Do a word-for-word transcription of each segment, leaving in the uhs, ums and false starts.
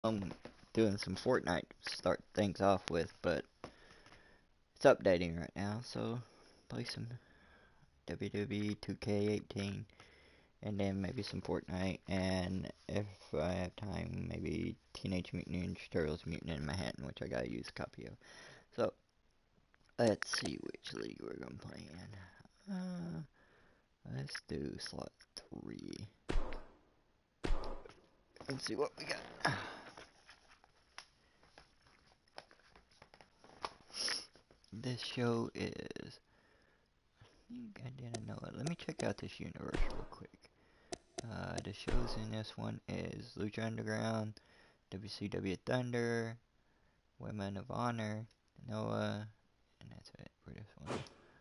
I'm doing some Fortnite to start things off with, but it's updating right now, so play some W W E two K eighteen, and then maybe some Fortnite, and if I have time, maybe Teenage Mutant Ninja Turtles Mutant in Manhattan, which I gotta use a copy of. So, let's see which league we're gonna play in. Uh, let's do slot three. Let's see what we got. This show is, I think I didn't know it. Let me check out this universe real quick. Uh, the shows in this one is Lucha Underground, W C W Thunder, Women of Honor, Noah, and that's it for this one.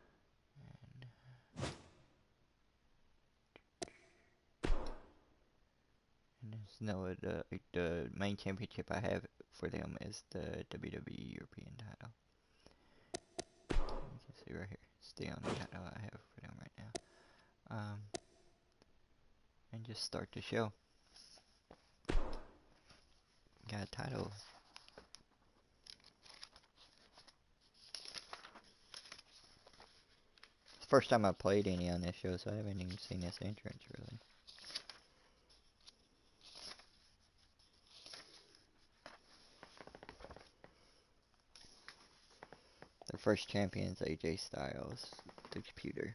And, and this Noah, the, the main championship I have for them is the W W E European title. You can see right here, it's the only title I have for them right now. Um, and just start the show. Got a title. It's the first time I played any on this show, so I haven't even seen this entrance really. Their first champion is A J Styles, the computer.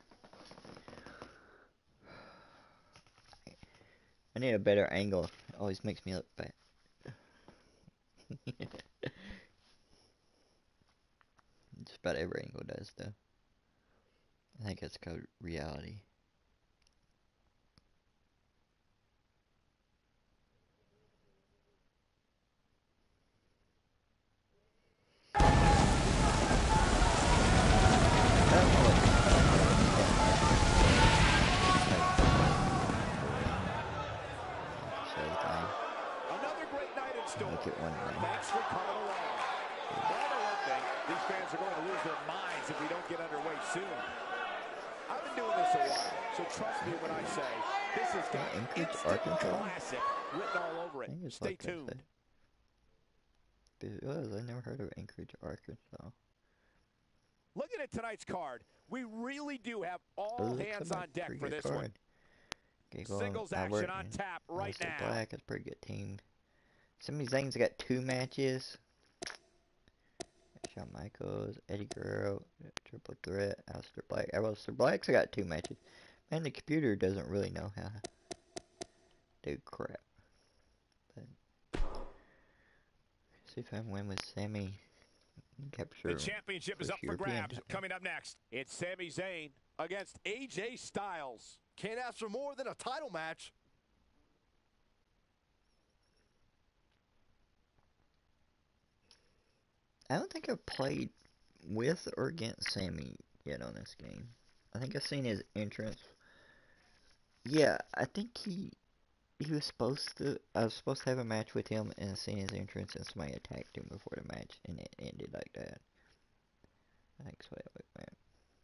I need a better angle. It always makes me look bad. Just about every angle does, though. I think it's called reality. Another great night in store. Look at one ring. Thanks for coming along. More than one thing, these fans are going to lose their minds if we don't get underway soon. I've been doing this a while, so trust me when I say this is got Anchorage, instant Arkansas? classic written all over it. Stay like tuned. It was. I never heard of Anchorage, Arkansas. Looking at tonight's card, we really do have all Ooh, hands on deck for this card. one. Gable, Singles Albert, action on tap right Aleister now. Black is a pretty good team. Sami Zayn's got two matches. Shawn Michaels, Eddie Guerrero, Triple Threat, Aleister Black. Aleister Black's got two matches. Man, the computer doesn't really know how to do crap. But see if I can win with Sami. Capture The championship is up for grabs. Coming up next, it's Sami Zayn against A J Styles. Can't ask for more than a title match. I don't think I've played with or against Sami yet on this game. I think I've seen his entrance. Yeah, I think he he was supposed to. I was supposed to have a match with him, and seen his entrance, and somebody attacked him before the match, and it ended like that. I think so. It went.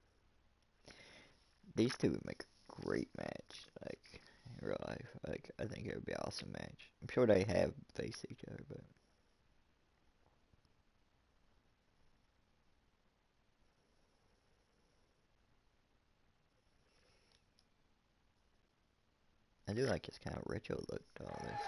These two would make a great match, like in real life. Like I think it would be an awesome match. I'm sure they have faced each other, but. I do like his kind of retro look to all this.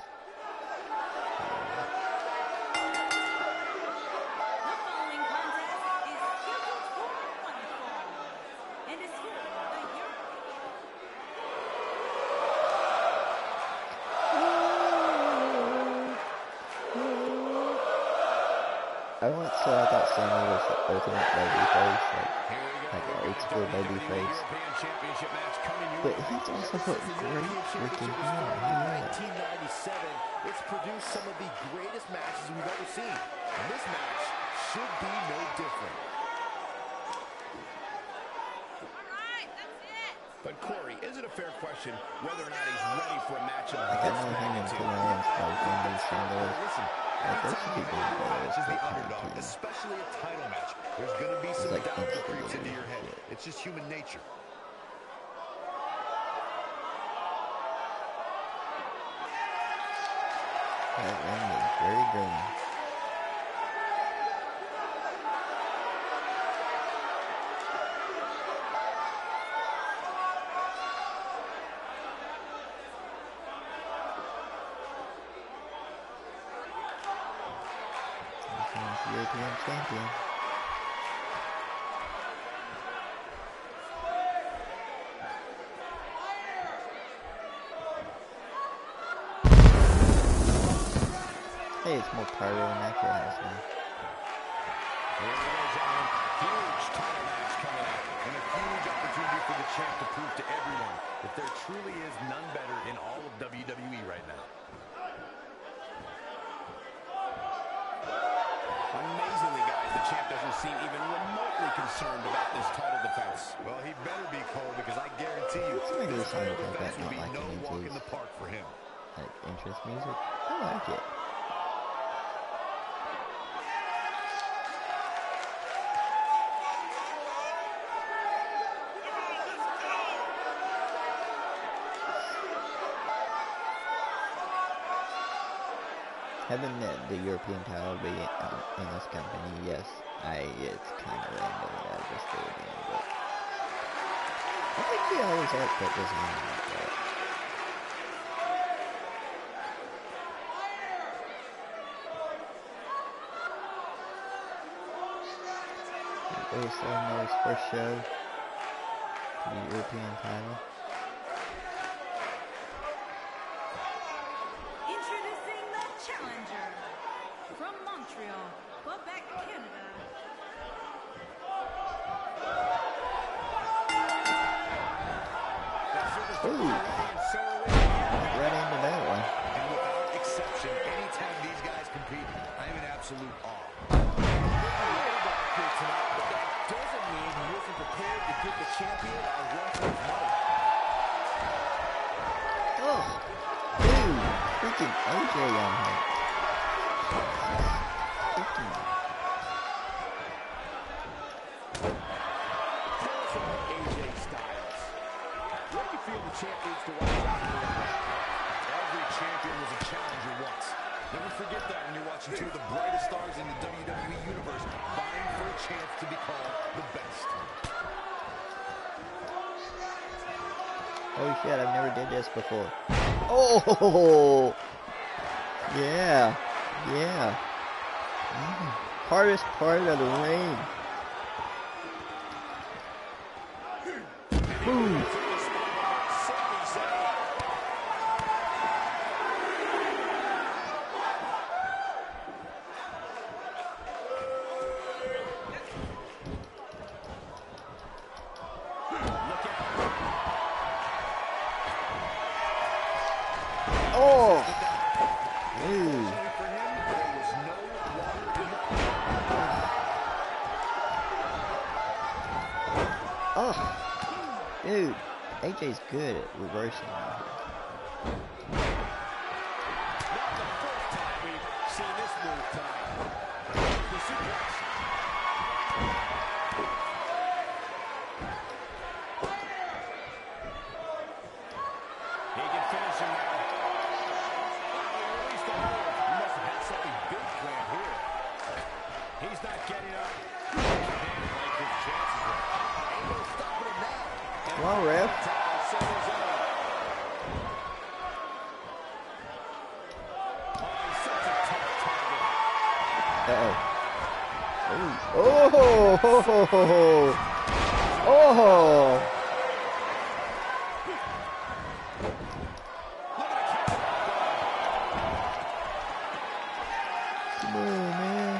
I once said I thought Sami was the ultimate babyface, like, like an old school babyface. But he's also put great freaking hair. nineteen ninety-seven, it's produced some of the greatest matches we've ever seen. And this match should be no different. But Corey, is it a fair question whether or not he's ready for a match of Like, I know him and two Lions fight in these singles. Listen, Like, they should be good match is the for underdog, tag team. especially a title match. There's going to be some like doubt that instant creeps into your head. shit. It's just human nature. That ended. very green. European champion. Hey, it's more pyro than Nitro has now. Here we go, gentlemen. Huge title match coming up, and a huge opportunity for the champ to prove to everyone that there truly is none better in all of W W E right now. Amazingly, guys, the champ doesn't seem even remotely concerned about this title defense. Well, he better be, Cole, because I guarantee you, Maybe this this song title is defense not will be like no an walk in interest. the park for him. Like interest music. I like it. Having the, the European title be um, in this company, yes, I it's kind of random that I just threw it in, but I think he always had put this in like that. They're starting his first show for the European title. Introducing the challenger from Montreal, Quebec, Canada. Ooh, right into that one. And without exception, anytime these guys compete, I am in absolute awe. Here tonight, but that doesn't mean he isn't prepared to give the champion a run for his money. Oh, dude, freaking A J on him. Freaking. Tell us about A J Styles. What do you feel the champ needs to watch out for? Every champion was a challenger once. Never forget that when you're watching two of the brightest stars in the W W E universe vying for a chance to be called the best. Oh shit, I've never did this before. Oh! Yeah. Yeah. Mm. Hardest part of the ring. Boom. Oh! Dude. Oh! Dude, A J's good at reversing. Seen this move tonight. The suplex. He can finish him now. Oh, he released the move. He must have had something big planned here. He's not getting up. He can't like his chances right. Ain't no stopping him now. Come on, ref. Uh-oh. Oh! Oh! Oh! Come on, man.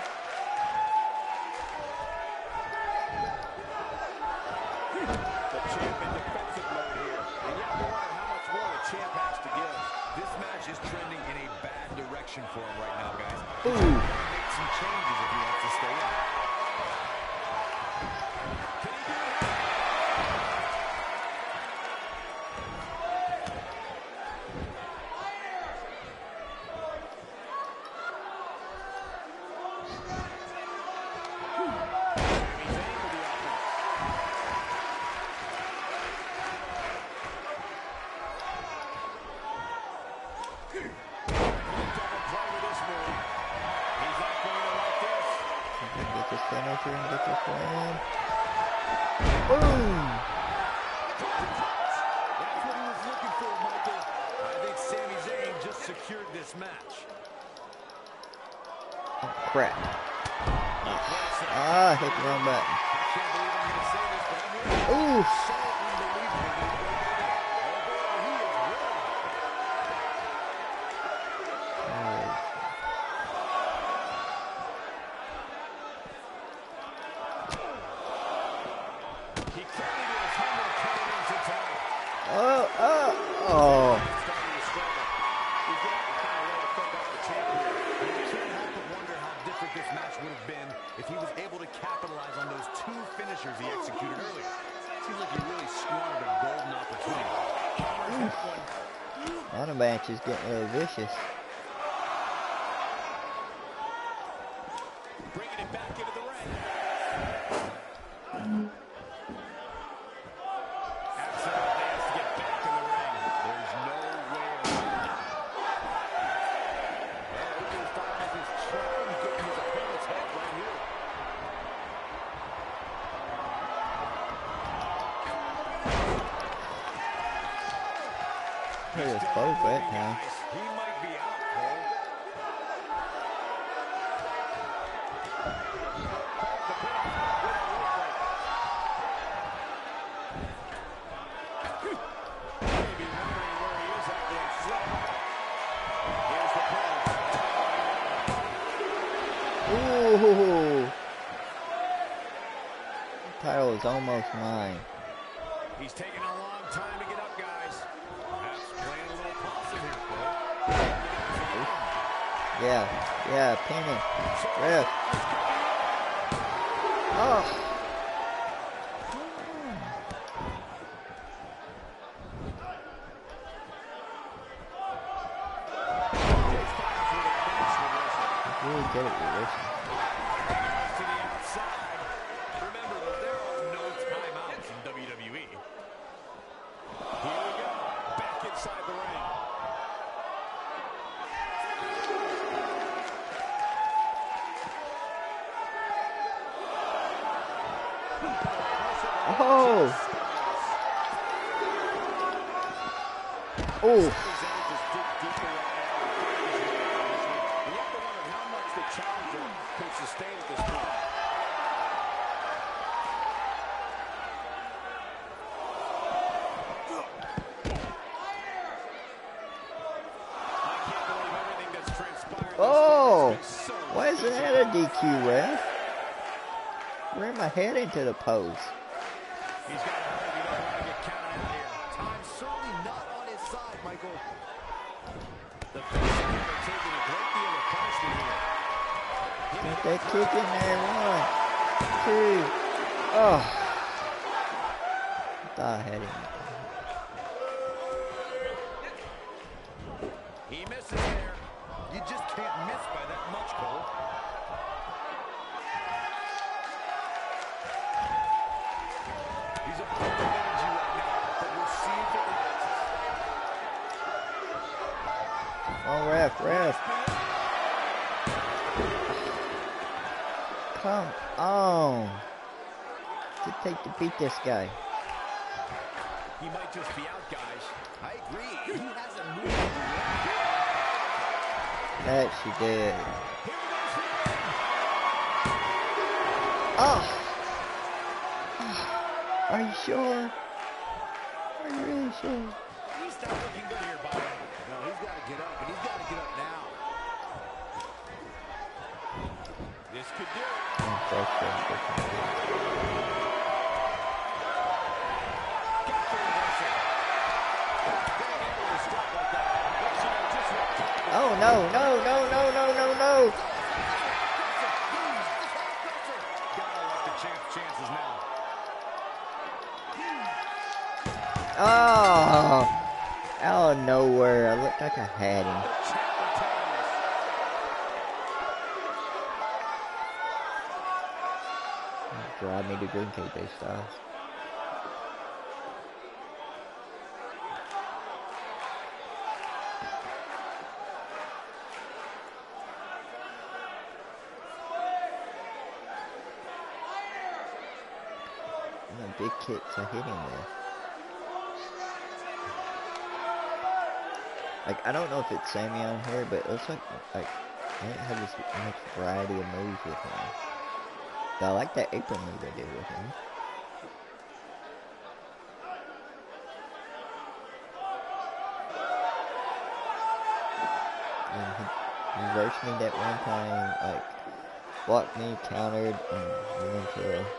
The champ in defensive mode here. And you have to wonder how much more the champ has to give. This match is trending in a bad direction for him right now, guys. Ooh. He's gonna make some changes if he wants to stay in. Can he do it? He's aiming for the offense. Double play with this move. his finisher and get this win. Boom! That's what he was looking for, Michael. I think Sami Zayn just secured this match. Oh, crap. Ah, hit the wrong button. I can't believe I'm going to say this, but I'm really Ooh! so unbelievable. Oh, boy, he is ready. He clearly did his homework coming into time. Oh, oh, oh. Starting to struggle. He's going to find a way to pick up the champion. And you can't help but wonder how different this match would have been if he was able to capitalize on those two finishers he executed earlier. Seems like he really squandered a golden opportunity. Hammers that one. Now the match is getting a little vicious. Bringing it back into the ring. Absolutely has to get back in the ring. There's no way around it. Well, A J Styles is trying to get in his opponent's head right here. Hit us both that time. He might be out, Cole. Maybe wondering where he is after that flip. Here's the pin. Ooh! Title is almost mine. He's taking a long time to get up, guys. Perhaps playing a little possum here, Cole. Yeah, yeah, pin him. Ref. Oh! Really good at reversing. To the outside. Remember, though, there are no timeouts in W W E. Here we go. Back inside the ring. Oh! Oh! Zayn just dig deeper right now. And you have to wonder how much the challenger can sustain at this point. I can't believe everything that's transpired. Oh! This match. So Why isn't that a D Q, ref? Ran my head into the post. He's got to hurry if he doesn't want to get counted out here. Time's certainly not on his side, Michael. The fans are taking a great deal of punishment here. Got that kick in there. One, two. Oh. I thought I had him. He misses there. You just can't miss by that much, Cole. He's a full of energy right now, but we'll see if it lasts. Oh, ref, ref. Come on. What does it take to beat this guy? He might just be out, guys. I agree. He hasn't moved yet. That she did. Here he goes for the win. Oh. Are you sure? Are you really sure? He's not looking good here, Byron. No, he's got to get up, and he's got to get up now. This could do it. I'm frustrated. Got the reversal. Being able to stop like that lets you know just what time it is. Oh, no, no, no, no, no, no, no. Gotta like the champ's chances now. Oh. Out of nowhere. I looked like I had him. Drive me to green K J Styles. And the big kicks I hit him with. Like, I don't know if it's Sammy on here, but it looks like, like, I don't have this much variety of moves with him. But I like that apron move they did with him. And he reversed me that one time, like, blocked me, countered, and went into a...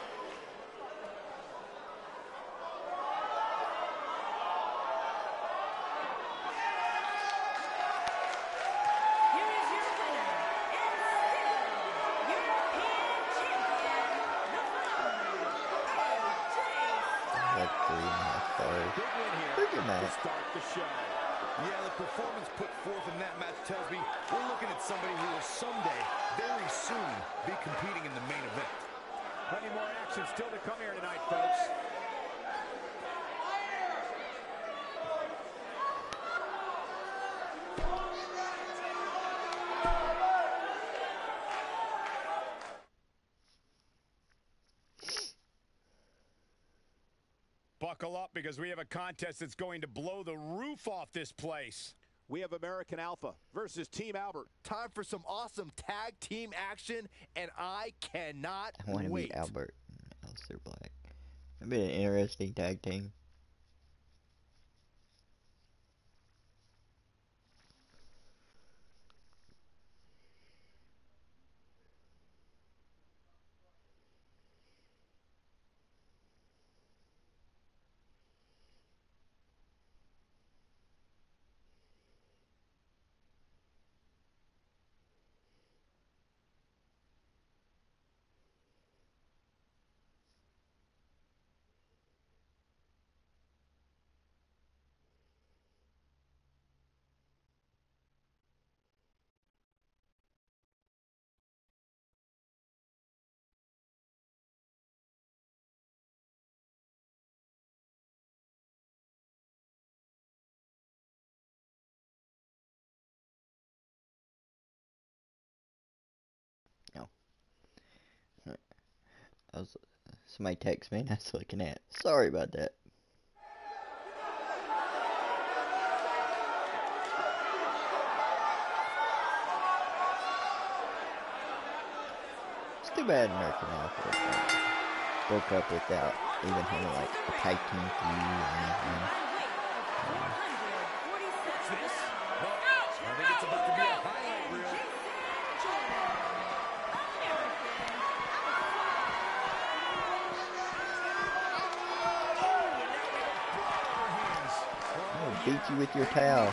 Yeah, the performance put forth in that match tells me we're looking at somebody who will someday, very soon, be competing in the main event. Plenty more action still to come here tonight, folks. Buckle up, because we have a contest that's going to blow the roof off this place. We have American Alpha versus Team Albert. Time for some awesome tag team action, and I cannot I want to wait. meet Albert and Aleister Black. It'd be an interesting tag team. No. I was, somebody text me and I was looking at. Sorry about that. It's too bad American Alpha broke up without even having like a tag team feud or anything. What's this? Well, I think it's about to be a highlight reel. I'm gonna beat you with your towel.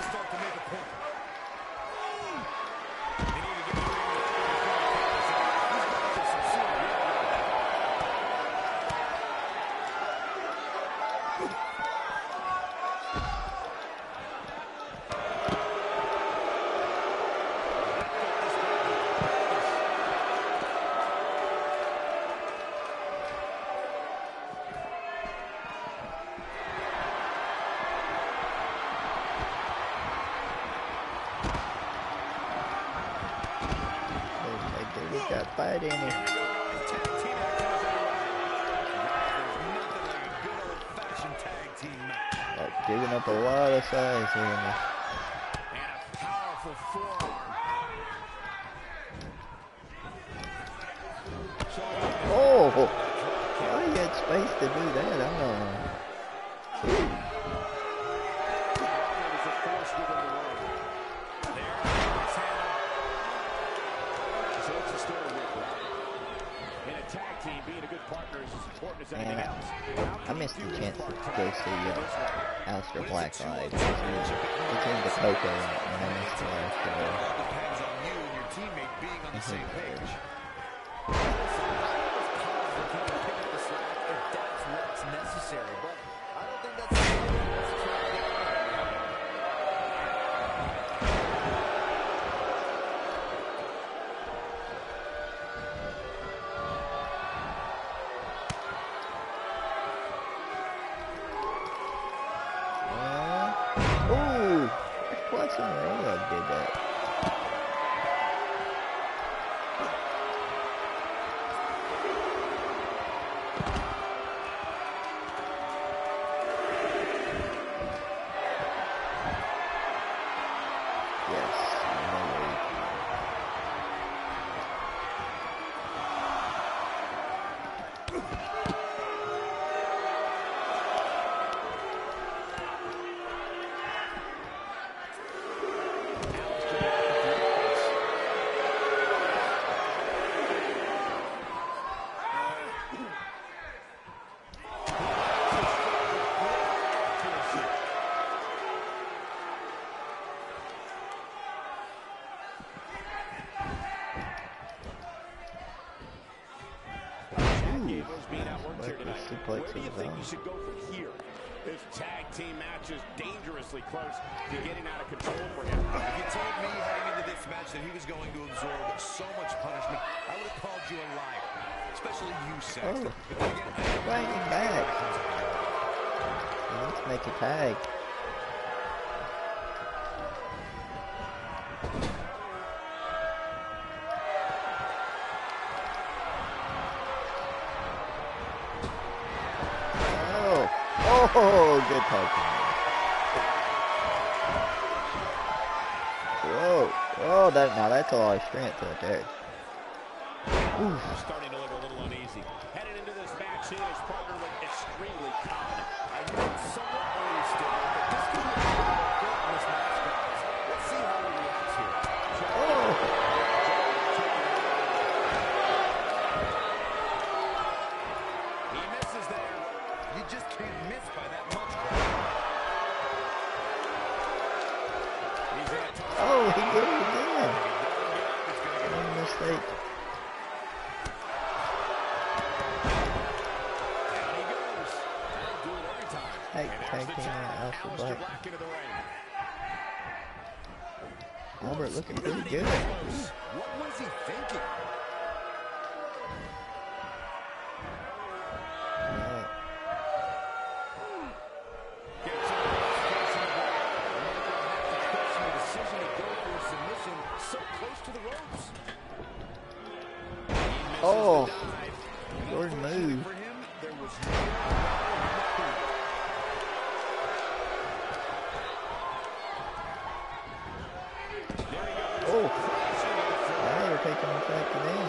Got fight in it. Like giving up a lot of size here. And a powerful forearm. Oh! How he had space to do that? I don't know. Ooh. Man, I, I missed the chance to go see uh, Aleister Black live. He came to Coco and I missed the last show. Depends on you and your teammate being on the same page. If that's what's necessary, but I don't think that's did that. match here tonight. suplex Where do you his think own. you should go from here? This tag team match is dangerously close to getting out of control for him. If you told me heading into this match that he was going to absorb so much punishment, I would have called you a liar. Especially you, Saxton. Oh. But then again, I don't Bring know him what back. comes out. Let's make a tag. Oh, oh, good tag. Whoa, oh, that now that's a lot of strength right there. Oof. Starting to look a little uneasy. Headed into this match, he and his partner look extremely confident. I know it's somewhat early still, but this could be a little bit in this match, guys. Let's see how he reacts here. Oh. He misses there. You just can't miss by that much. He's in a tough Oh, he did it again. One mistake. down he goes. That'll do it every time. Hey, And tag there's the team tag. out, Alpha Aleister Black. Black into the ring. Albert looking pretty Not good. even close. What was he thinking? Yeah. Gets in the face of the ball. And they're going to have to question the decision to go for a submission so close to the ropes. He misses Oh. the dive. Jordan move. For him, there was no There he goes. Oh, Crashing to the floor. now they're taking him back to them.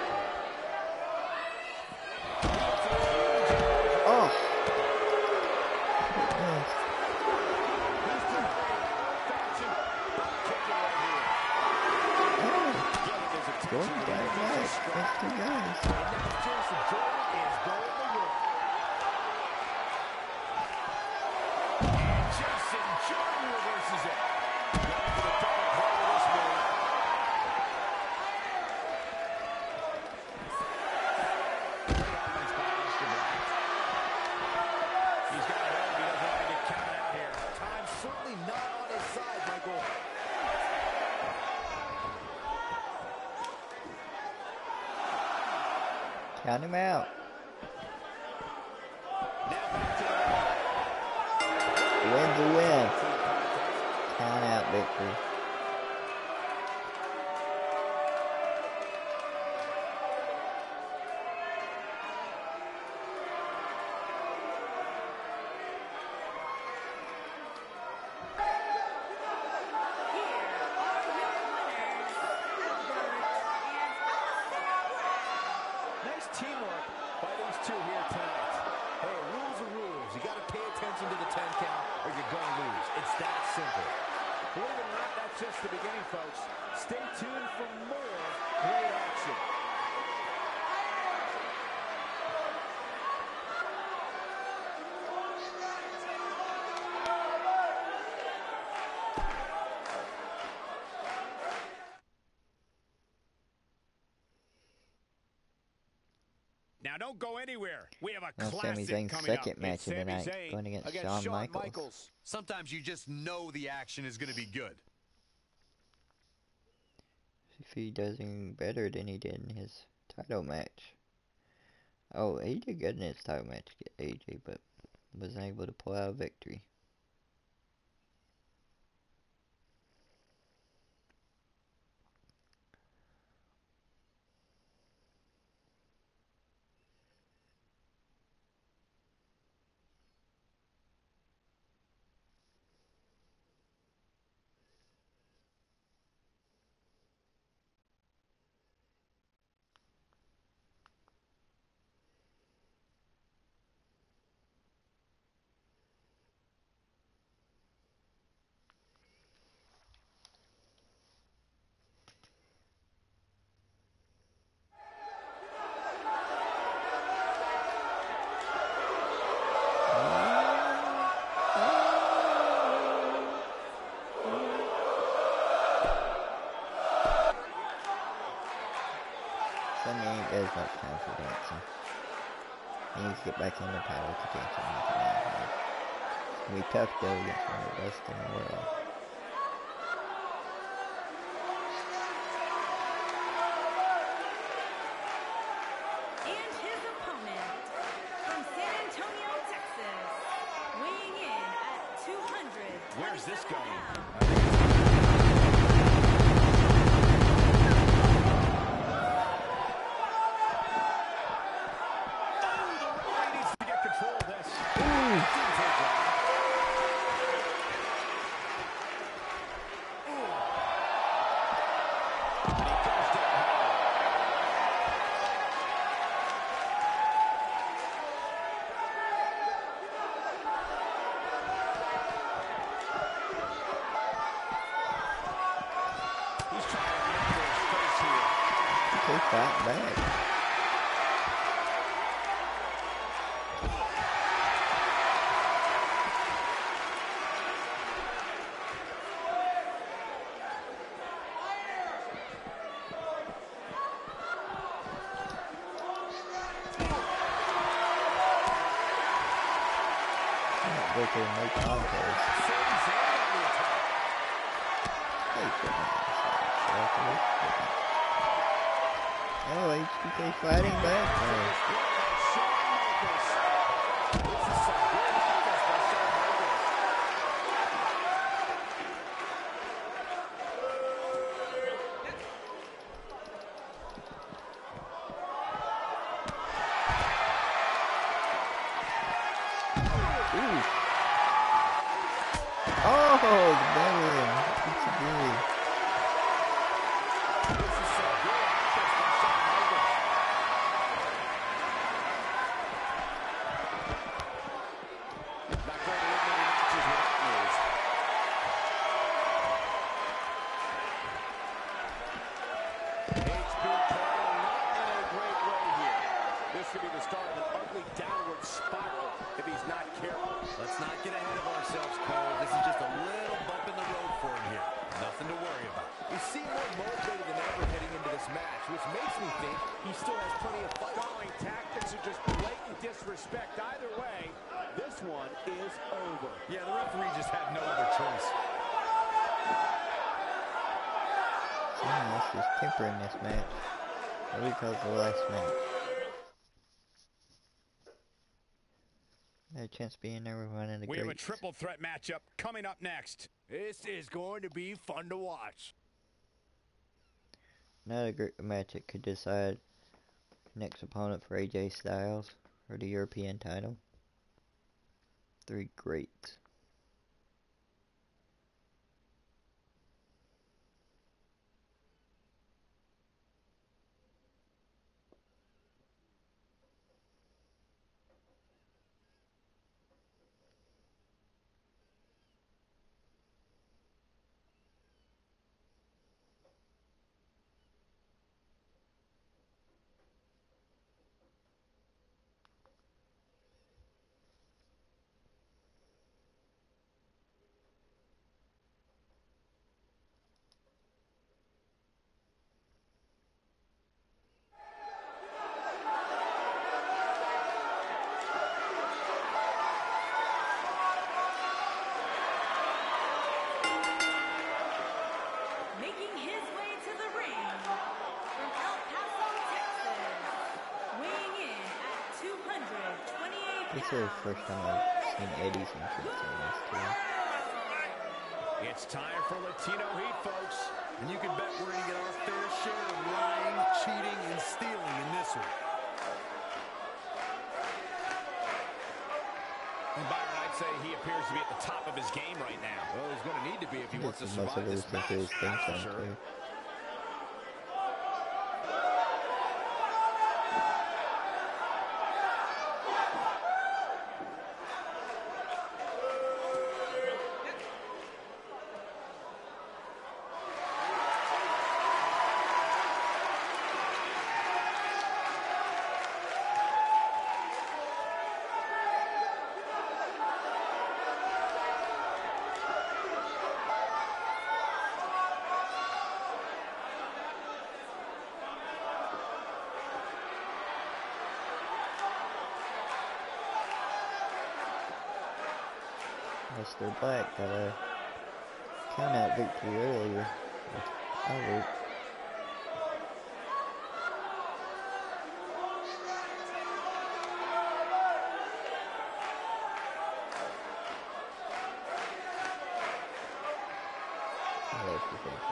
Oh. Goodness. Jordan got it back. That's two guys. Jason Jordan reverses it. Going for the double play with this move. Great offense by Aleister Black. He's got a hold. He doesn't want to get counted out here. Time's certainly not on his side, Michael. Count him out. Now back to the ring. Win's a win. Count out victory. Nice teamwork by these two here tonight. Hey, rules are rules. You got to pay attention to the ten count or you're going to lose. It's that simple. Believe it or not, that's just the beginning, folks. Stay tuned for more great action. Now don't go anywhere. We have a Now Sami classic Zayn's coming second up. match It's of the Sami night, Zayn going against against Shawn Michaels. Sometimes you just know the action is going to be good. If he does even better than he did in his title match. Oh, he did good in his title match against A J, but wasn't able to pull out a victory. Sami ain't got as much time for dancing. He needs to get back in the title contention. It's gonna be tough though against one of the best in the world. And his opponent from San Antonio, Texas, weighing in at two hundred. Where's this going? Take that back. Booker, no contest. Oh, H B K fighting back. Oh, the veteran. It's a beauty. Respect either way, this one is over. Yeah, the referee just had no other choice. Someone else is tempering this match. What do we call the last match? Had a chance to be in there with one of the We greats. have a triple threat matchup coming up next. This is going to be fun to watch. Another great match that could decide next opponent for A J Styles for the European title. Three greats. Making his way to the ring from El Paso, Texas, weighing in at two hundred twenty-eight This is pounds. the first time I've seen Eddie's entrance in this too. It's time for Latino Heat, folks. And you can bet we're going to get our fair share of lying, cheating, and stealing in this one. And Byron, I'd say he appears to be at the top of his game right now. Well, he's going to need to be if he wants This to is most survive of this his match. into his theme That's for song sure. too. Mister Black got a count out victory earlier with Albert. I love the thing.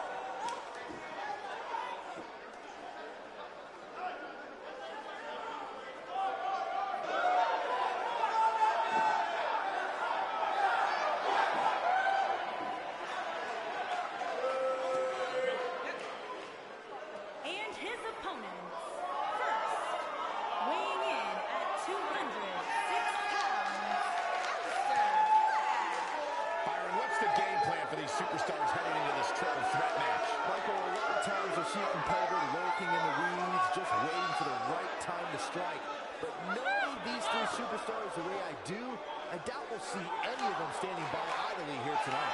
And his opponents, first, weighing in at two hundred six pounds, Alistair Black. Byron, what's the game plan for these superstars heading into this triple threat match? Michael, a lot of times you'll see a competitor lurking in the weeds, just waiting for the right time to strike. But knowing these three superstars the way I do, I doubt we'll see any of them standing by idly here tonight.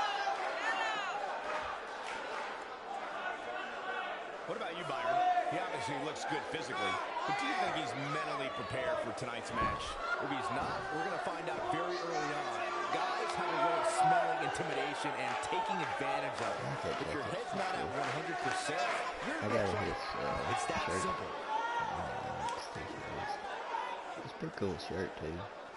What about you, Byron? He obviously looks good physically, but do you think he's mentally prepared for tonight's match? If he's not, we're going to find out very early on. Guys have a way of smelling intimidation and taking advantage of it. Okay, If your okay, head's not at one hundred percent, you're I in got trouble. his uh, It's that shirt. simple. Uh, it's It's a pretty cool shirt too.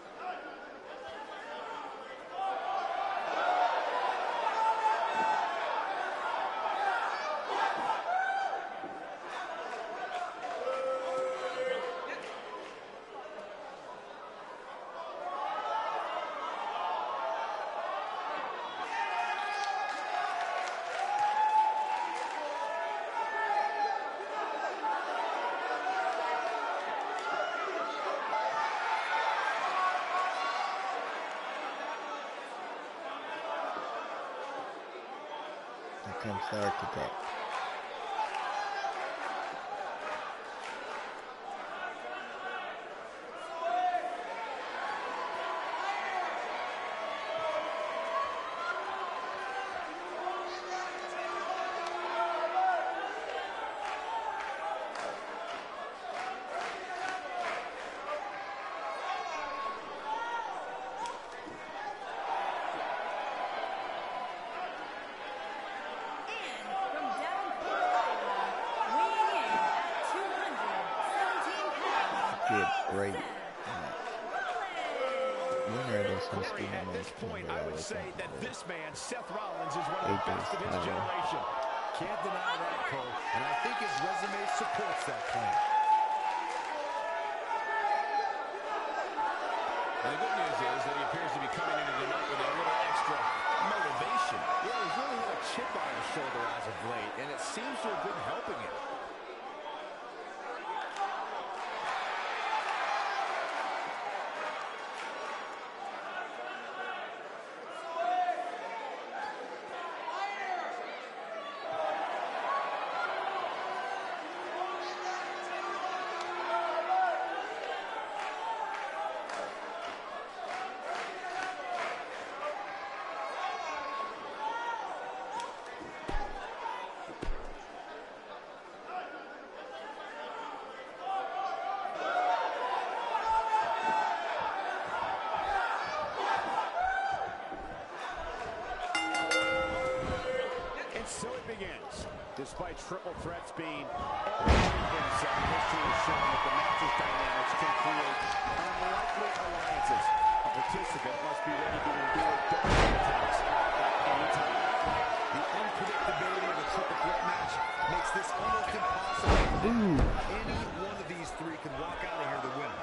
Here comes the architect. From Davenport, Iowa, weighing in at two hundred seventeen pounds, Good, great. Seth Rollins. Winner of this has Corey, been at the this most point, I would say that this man, Seth Rollins, is one of the Eight best of his days, uh, generation. Can't deny that, Cole. And I think his resume supports that claim. And the good news is that he appears to be coming into the night with a little extra motivation. Yeah, he's really had a chip on his shoulder as of late, and it seems to have been helping him. And so it begins. Despite triple threats being everything in some history has shown that the match's dynamics can create unlikely alliances. A participant must be ready to endure double attacks at any time. The unpredictability of a triple threat match makes this almost impossible. Ooh. Any one of these three can walk out of here the winner.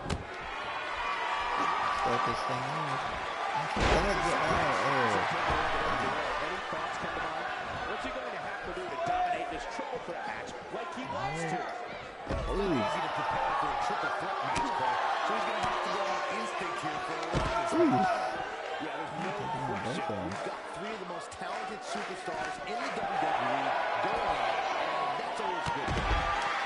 Start this thing off. Gotta get out of Any thoughts come to mind? What's he going to have to do to dominate this triple threat match like he wants to? It's not easy to prepare for a triple threat match, Cole. So he's going to have to go on instinct here for a lot of this Ooh. match. Yeah, there's no Ooh, question. okay. We've got three of the most talented superstars in the W W E going at it, and that's always a good thing.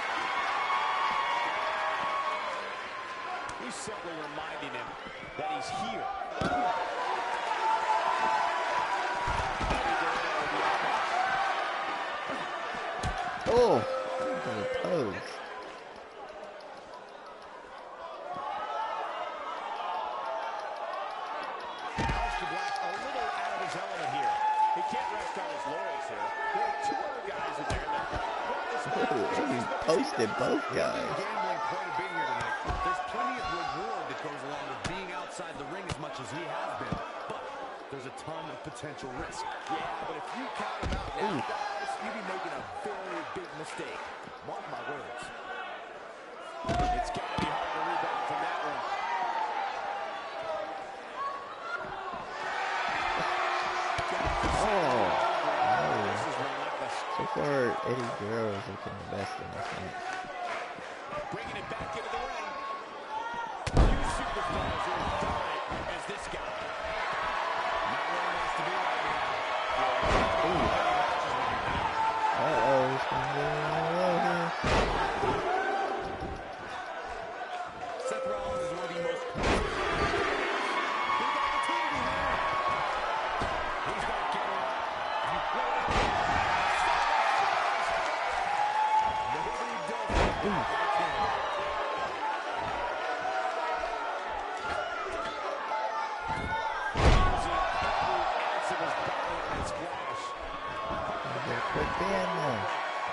He's simply reminding him that he's here. Oh, to the toes. Alistair He posted both guys. Gambling quite a bit here tonight. There's plenty of reward that goes along with being outside the ring as much as he has been, but there's a ton of potential risk. Yeah, but if you count him out now, guys, you'd be making a very big mistake. Mark my words. It's got to be hard to rebound from that one. Oh, This is relentless. so far Eddie Guerrero is looking the best in this match. Bringing it back into the ring. Few superstars are as dominant as this guy. Not where he wants to be right now. Uh oh, he's gonna get it here. Seth Rollins is one of the most Big opportunity here. He's not getting up. Nobody does that like him. Using every ounce of his body on his splash. Get a quick ban now.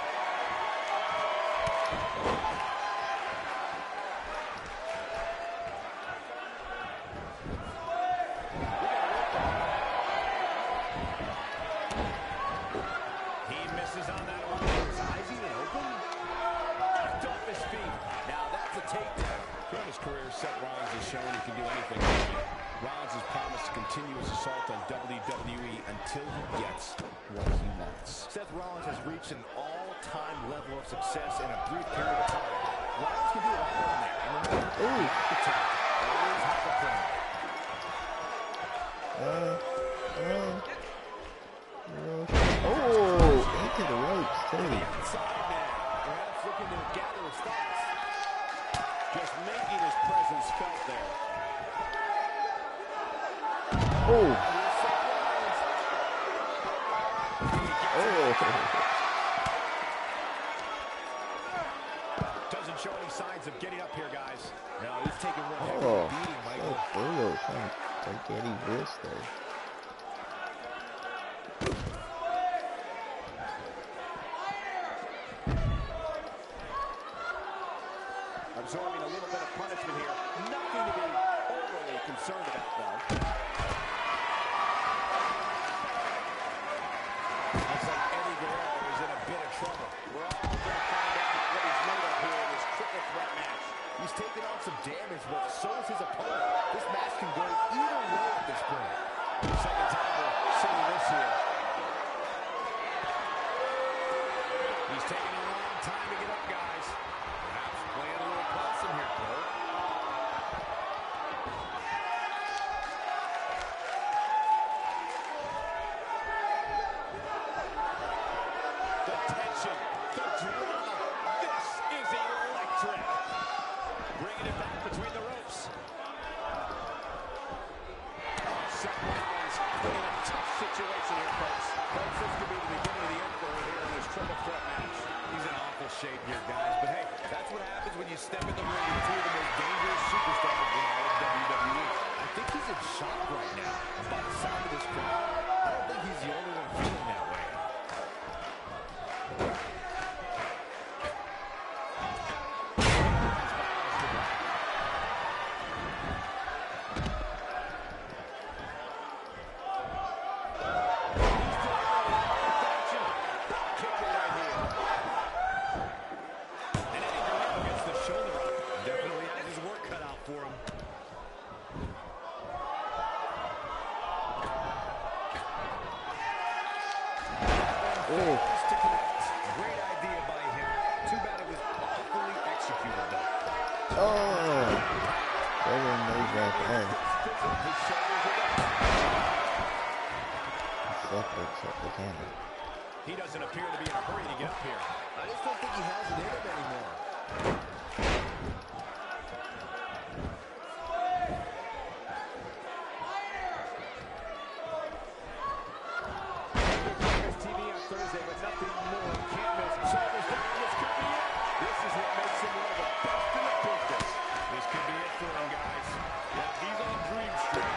He misses on that one. His eyes even open. Knocked off his feet. Now that's a takedown. Throughout his career, Seth Rollins has shown he can do anything. Rollins has promised to continue his assault on W W E until he gets what he wants. Seth Rollins has reached an all-time level of success in a brief period of time. Rollins can do it all in there. And remember, Ooh. the top always has a plan. Uh, uh, oh, into the ropes too. Inside now. Perhaps looking to gather his thoughts. Just making his presence felt there. Oh, Here's Seth Rollins. oh. Doesn't show any signs of getting up here, guys. No, he's taking one heck of Oh, a beating, so Michael. brutal. Trying to take Eddie's wrist there. Absorbing a little bit of punishment here. Nothing to be overly concerned about, though. Looks like Eddie Guerrero is in a bit of trouble. We're all going to find out what he's made of here in this triple threat match. He's taken on some damage, but so is his opponent. This match can go either way at this point. Second time we're seeing this here. He's taking a long time to get up, guys. Perhaps playing a little possum here, Cole. The tension, the drama. This is electric. Bringing it back between the ropes. Seth Rollins in a tough situation here, folks. Folks, this could be the beginning of the end for him here in this triple threat match. He's in awful shape here, guys. But hey, that's what happens when you step in the ring with two of the most dangerous superstars in all of W W E. I think he's in shock right now. And by the sound of this crowd, I don't think he's the only one feeling that way. And Eddie Guerrero gets the shoulder up. Definitely has his work cut out for him. Oh, To connect. Great idea by him. Too bad it was awfully executed, though. oh. Better move right there. Seth looks up the camera. He doesn't appear to be in a hurry to get up here. I just don't think he has it in him anymore. T V on Thursday, but nothing more. Can't miss. Shoulders down. This could be it. This is what makes him one of the best in the business. This could be it for him, guys. Yeah, he's on Dream Street.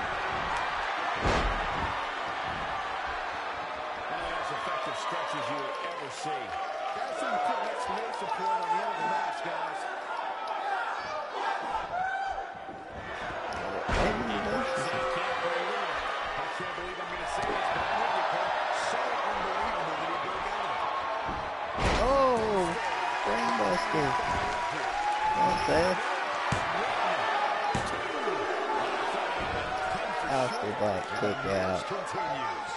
One of the most effective stretches you will ever see. That's when you put an exclamation Alistair. What's that? Alistair Black kick out. Continues.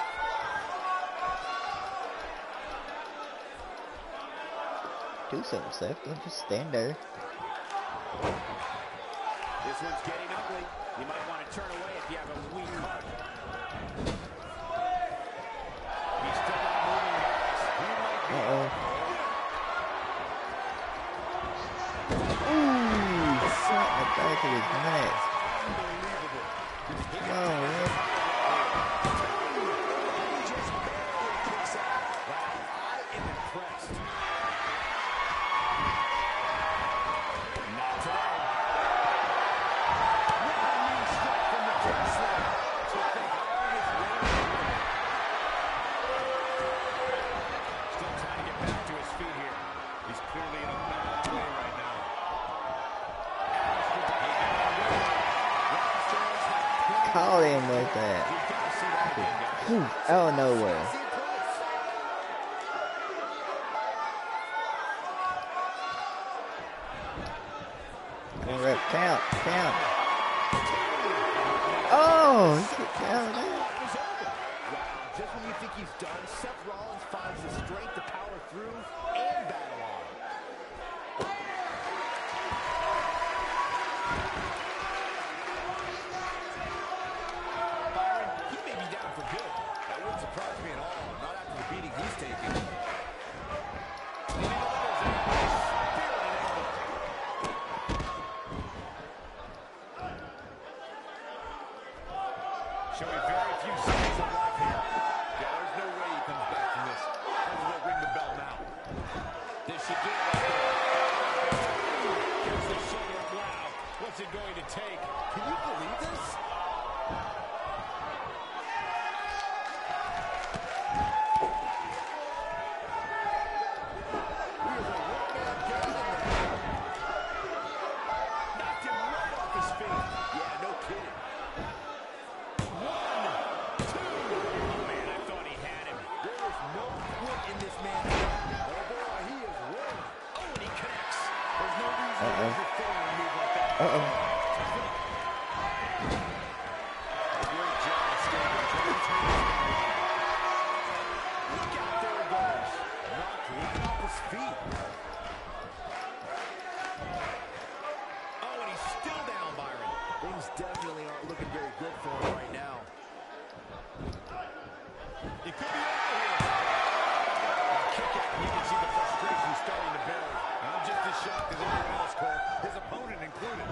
Do something, Seth. Don't just stand there. This one's getting ugly. You might want to turn away if you have a weak heart. He's still not moving, guys. He might be. Uh-oh. Ooh, shot in the back of his neck. Unbelievable. Come on, man. He just barely kicks out. Wow, I am impressed. Not today. What a knee strike from the top slot. To think all his weight on the limit. Still trying to get back to his feet here. He's clearly in a bad way right now. Caught him with that. Whew, out of nowhere. All right, count, count. Oh, he kicked out of that. Wow, just when you think he's done, Seth Rollins finds the strength to power through and battle on. Byron, he may be down for good. That wouldn't surprise me at all, not after the beating he's taken. Showing very few signs of life here. Yeah, there's no way he comes back from this. Might as well ring the bell now. This should do it right there. Here's the shoulder. Wow. What's it going to take? Can you believe this? Here's a one-man game in there. Knocked him right off his feet. Yeah, no kidding. No quit in this man's game. Oh boy, he is rolling. Oh, and he connects. There's no reason to Uh-oh. use your phone and move like that. Uh-oh. Great job of staying on track. Look out, there it goes. Knocked right off his feet. Oh, and he's still down, Byron. Things definitely aren't looking very good for him right now. It could be over here. Kick out. You can see the frustration starting to build. I'm just as shocked as everyone else, Cole. His opponent included.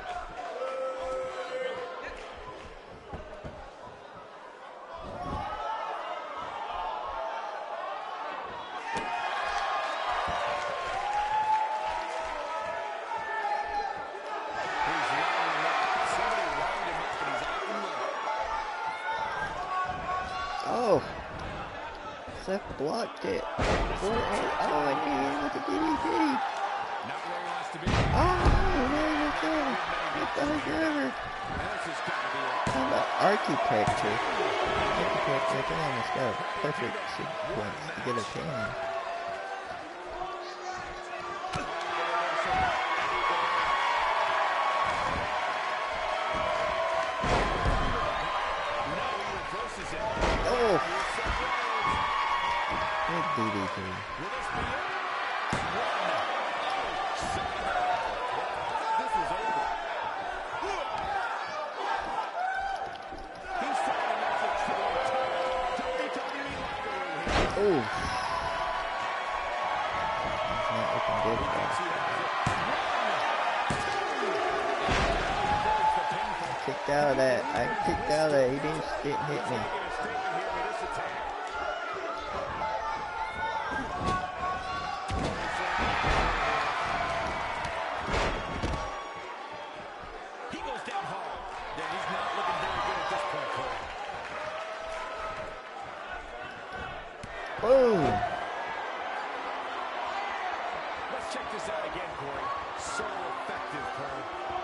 He's lining him up. Somebody lined him up, and he's out and running. Oh. Seth blocked it. Four, eight. Oh, and he hit with the D D T. Not where he wants to be. Oh, there you go. It's done forever. And this has got to be it. How about architecture? Architecture, damn, it's got a perfect sequence to get a pin. Now he reverses it. Oh, Here's Seth Rollins. good D D T. Will this be it? One. Somehow. This is over. He's trying to match a true W W E locker room here. Oh. It's not looking good at all. Kicked out of that. I kicked out of that. He didn't, didn't hit me. He goes down hard. Yeah, he's not looking very good at this point, Cole. Boom. Let's check this out again, Corey. So effective, Cole.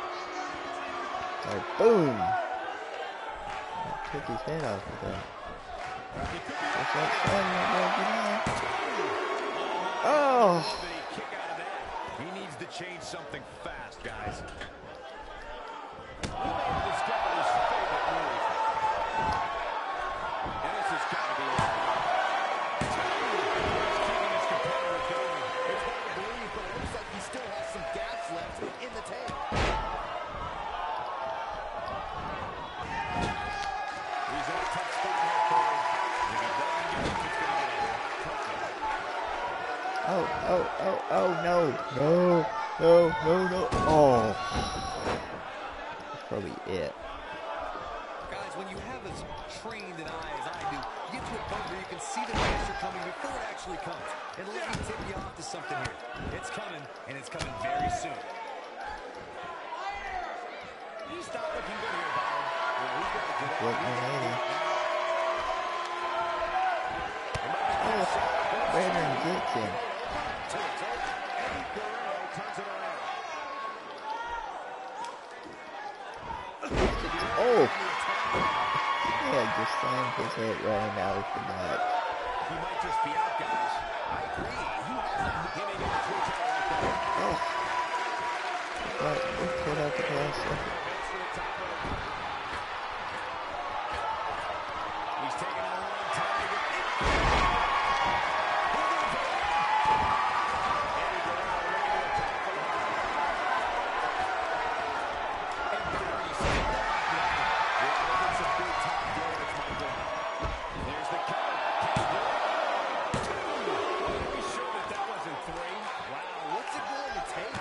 Like, boom. That took his head off of that. He could be What's that saying? Oh. Big kick out of that. He to change something fast, guys. We may have discovered his favorite move. And this has got to be it. Keeping his competitor going. It's hard to believe, but it looks like he still has some gas left in the tank. He's in a tough spot here, Corey. If he doesn't get it, he's going to get it. Oh, oh, oh, oh, no. No, no, no, no. Oh. That's probably it. Guys, when you have as trained an eye as I do, you get to a point where you can see the pressure coming before it actually comes. And let me tip you off to something here. It's coming, and it's coming very soon. He's not looking good here, Byron. Well, he's got to get out. What my lady. Oh, Brandon gets him. Eddie Guerrero turns it around. Oh! Yeah, just slammed his head running out of the back. He might just be out, guys. I agree. He hasn't giving him a switch out like that. Oh! But we put up the cluster. That's for the top rope. He's taking a long time to get in. Eddie Guerrero looking to attack from behind. And there you see it. Yeah, look at some big top damage, Michael. There's the count. Can he do it? Two. Are we sure that that wasn't three? Wow, what's it going to take?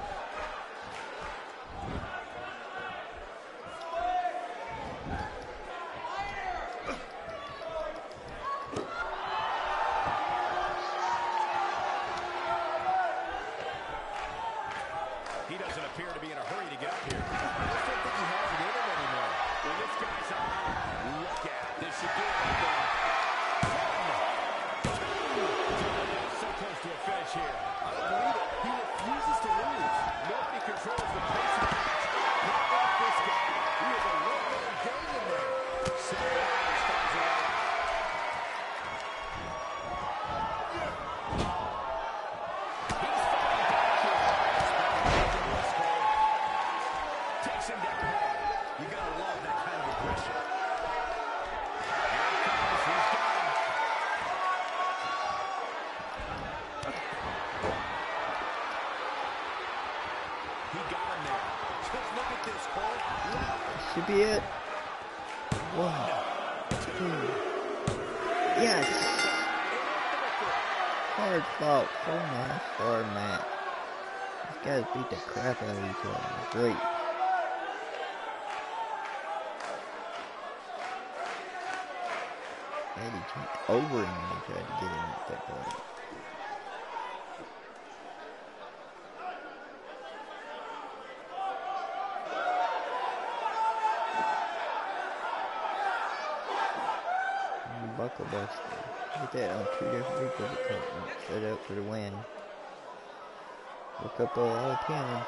He doesn't appear to be in a hurry to get up here. I just don't think he has it in him anymore. When this guy's on, look at it. This should do it right there. One, two. So close to a finish here. I don't believe it. He refuses to lose. Nobody controls the pace of the match. Not like this guy. He is a one-man gang in there. Seth Rollins finds a way out. He's fighting back here. Takes him down hard. You gotta love that kind of aggression. Here it comes. He's got him. He got him there. Just look at this, Cole. Wow. Should be it. One, two. Yes! Hard fought, so nice for a match. These guys beat the crap out of each other. Great. Eddie jumped over him when he tried to get him at that point. Buckle buster. Get that on two different people that come set up for the win. Look up all the cannons.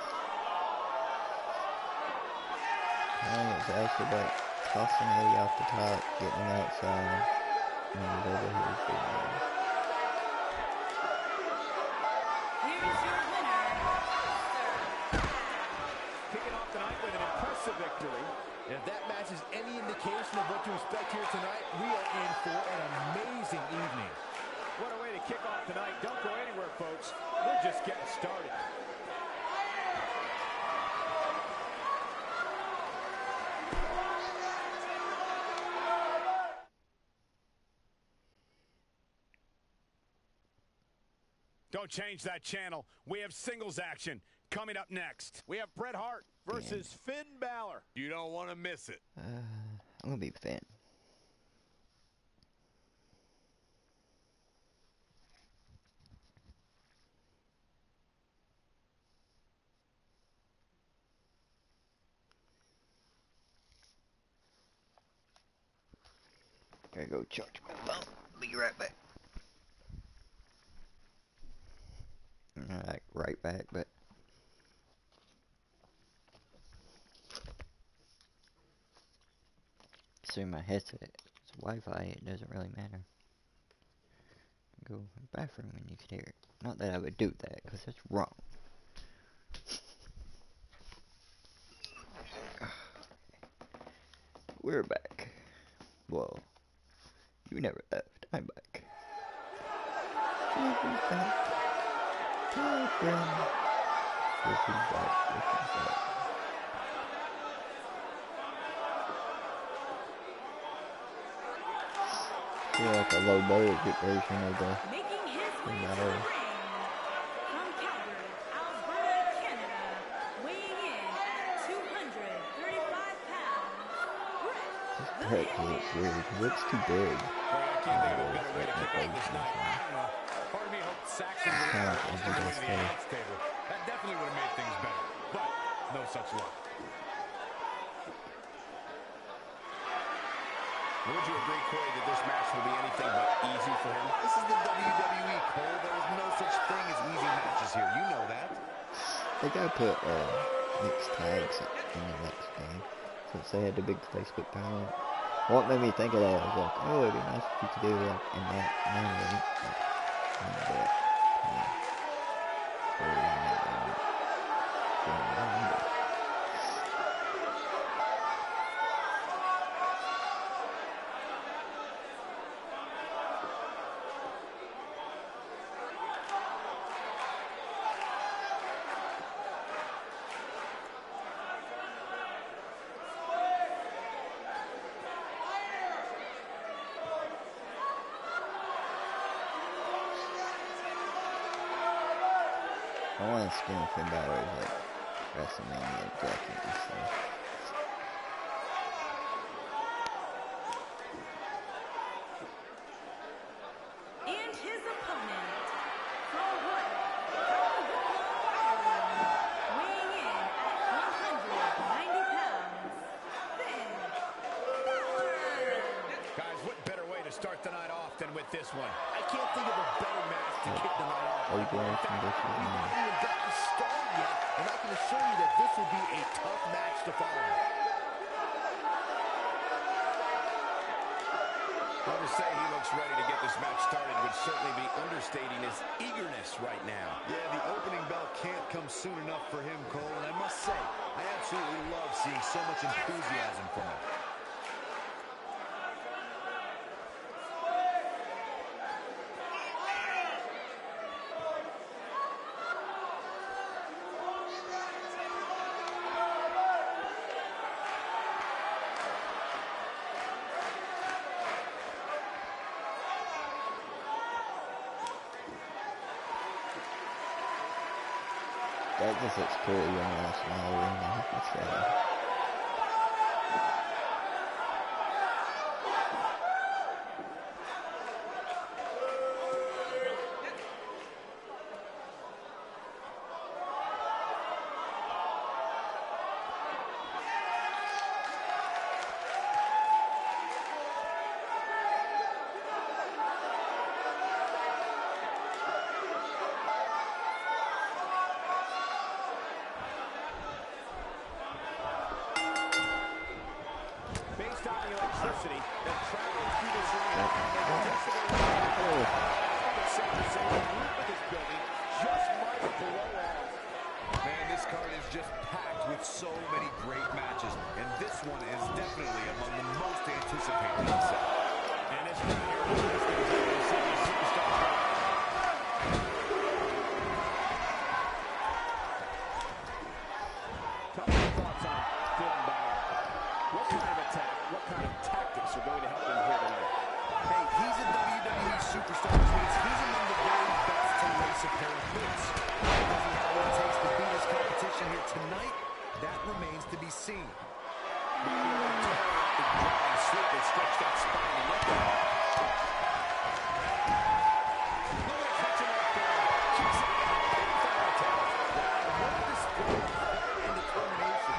I think it's actually about tossing Eddie off the top, getting him outside, and then over here for the win. Here's your winner, Sir. Kicking off tonight with an impressive victory. And if that match is any indication of what to expect here tonight, we are in for an amazing evening. What a way to kick off tonight. Don't go anywhere, folks. We're just getting started. Don't change that channel. We have singles action coming up next. We have Bret Hart versus Finn Balor. You don't want to miss it. Uh, I'm gonna be Finn. Gotta go charge my phone. Be right back. Not like right back, but assuming my headset is Wi-Fi, it doesn't really matter. Go to the bathroom when you can hear it. Not that I would do that, because that's wrong. We're back. Well, you never left. I'm back. We're back. My friend. We're back. We're back. Feel like a low budget version of the Making his way to the matter. ring from Calgary, Alberta, Canada, weighing in at two hundred thirty-five pounds, Brett the Heck, he looks Hitman. weird. He looks too big. Boy, I can't think of a better way to kick off this night. I don't know. Part of me hoped Saxon would Yeah, have I his think way that's to the fair. announce table. That definitely would have made things better. But no such luck. Would you agree, Corey, that this match will be anything but easy for him? This is the W W E, Cole. There is no such thing as easy matches here. You know that. They gotta put uh, mixed tags in the next game since they had the big Facebook tournament. What made me think of that? I was like, oh, it'd be nice if you could do that in that main event. But, but, yeah. Or in that event. Yeah, I don't know. I want to skin Finn Balor's like WrestleMania jacket and stuff. And his opponent from Wood, Ireland, weighing in at one hundred ninety pounds, Finn Balor. Guys, what better way to start the night off than with this one? I can't think of a better match to kick the night off. Are you going from this We've one? not even gotten started yet, and I can assure you that this will be a tough match to follow. Well, to say he looks ready to get this match started would certainly be understating his eagerness right now. Yeah, the opening bell can't come soon enough for him, Cole. And I must say, I absolutely love seeing so much enthusiasm from him. That just looks cool, young national arena. What's that? Based on the electricity that travels through this arena, Oh. it's safe to say the roof of this building just might blow off. Man, this card is just packed with so many great matches. And this one is definitely among the most anticipated. And this right here is the City Superstar. Tell me your thoughts on Finn Balor. What kind of attack, what kind of tactics are going to help him here tonight? Hey, he's a W W E superstar, which means he's among the very best to lace a pair of boots. Does he have what it takes to beat his competition here tonight? That remains to be seen. Slip and stretch that spine and look at it. Look at catch him up there. Kicks it out. Pinfall attempt. What a display of heart and determination.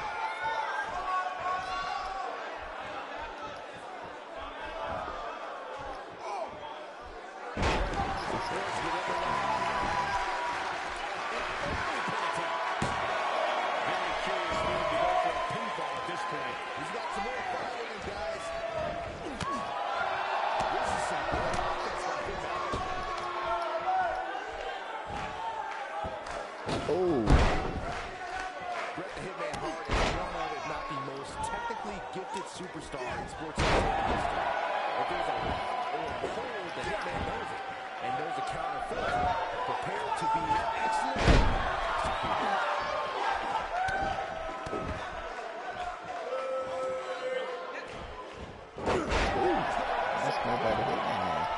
Very curious move to go for a pinfall at this point. He's got some more following, guys. This is some Oh. Bret the Hitman Hart is one of, if not the most technically gifted superstar in sports entertainment history. If there's a lock or a hold, the Hitman knows it and knows the counter for it. Prepared to be excellent. That's no better Hitman there.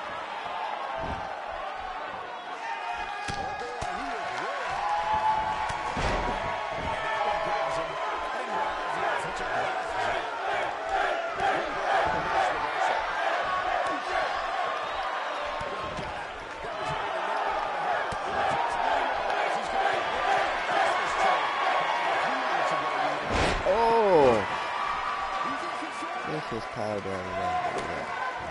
Oh! This is powder over there.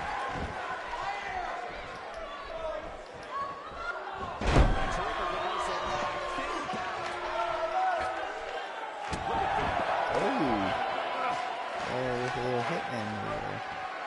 Oh! There's a little Hitman there.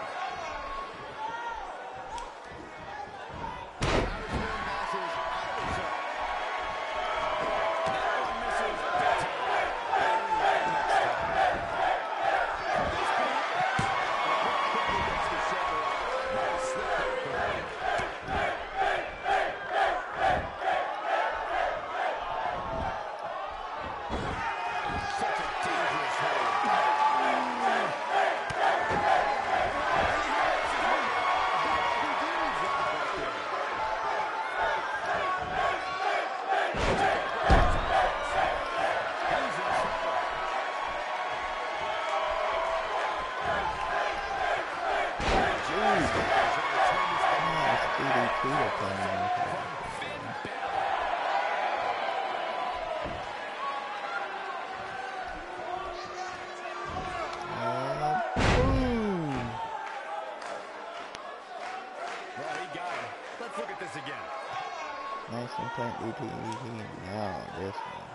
Nice intent, D T E. Now this one.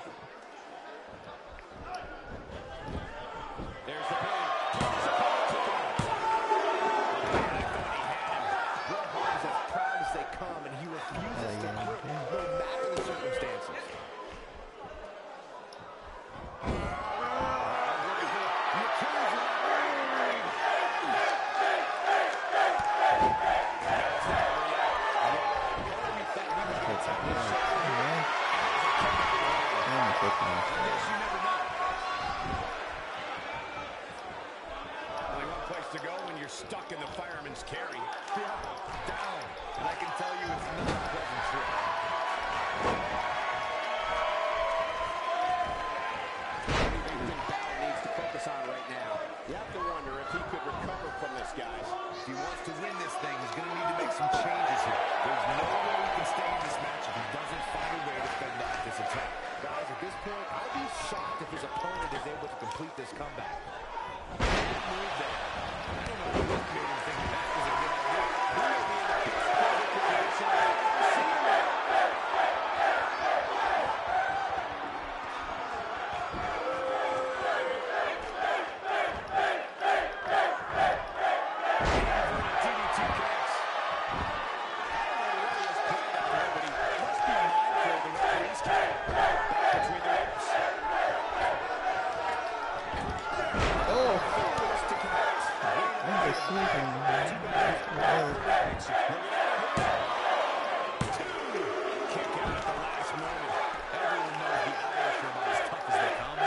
There's the play. Bret Hart is as proud as they come, and he refuses to quit no matter the circumstances. To go when you're stuck in the fireman's carry. Down. And I can tell you it's not a pleasant trip. Anything Balor needs to focus on right now. You have to wonder if he could recover from this, guys. If he wants to win this thing, he's going to need to make some changes here. There's no way he can stay in this match if he doesn't find a way to fend off this attack. Guys, at this point, I'd be shocked if his opponent is able to complete this comeback. Move there. I don't know what made him think that was a good idea. He may be in the best possible position I've ever seen him. D D T connects. I don't know what he has planned out there, but he must be mindful of the referee's count. Back between the ropes. Oh! To connect. I'm just sleeping. Kick out at the last moment. Everyone knows the Irish are about as tough as they come.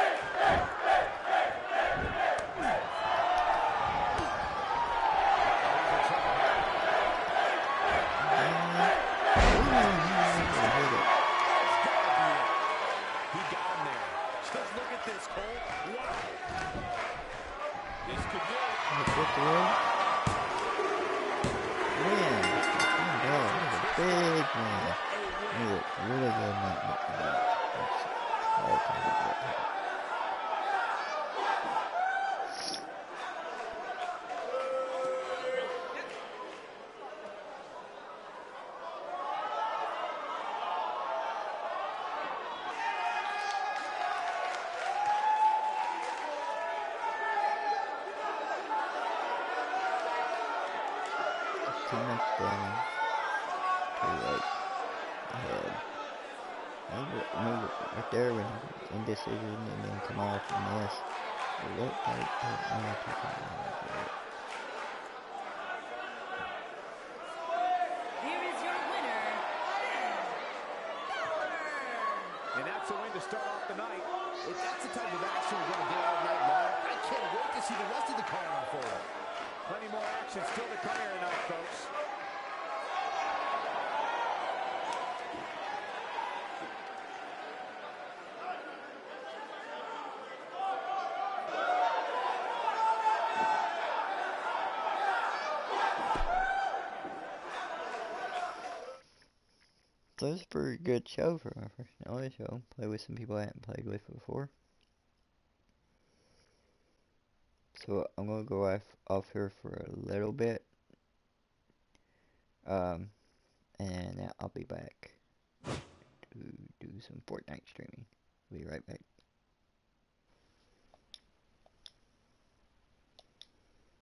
He got him there. Just look at this, Cole. Wow. This could do it. Man, that was a big man. He looked really good in that match. All time good. Too much damage. Too late. Ahead. Move, it- move it right there when indecision and then come off and miss. It looked like that. Oh, I took it wrong. Here is your winner, Finn Balor. And that's a win to start off the night. If that's the type of action we're going to get all night long, I can't wait to see the rest of the card unfold. Plenty more action still to come here tonight, folks. So it's a pretty good show for my first N L A show. Play with some people I hadn't played with before. So I'm gonna go off, off here for a little bit. Um, and then I'll be back to do some Fortnite streaming. Be right back.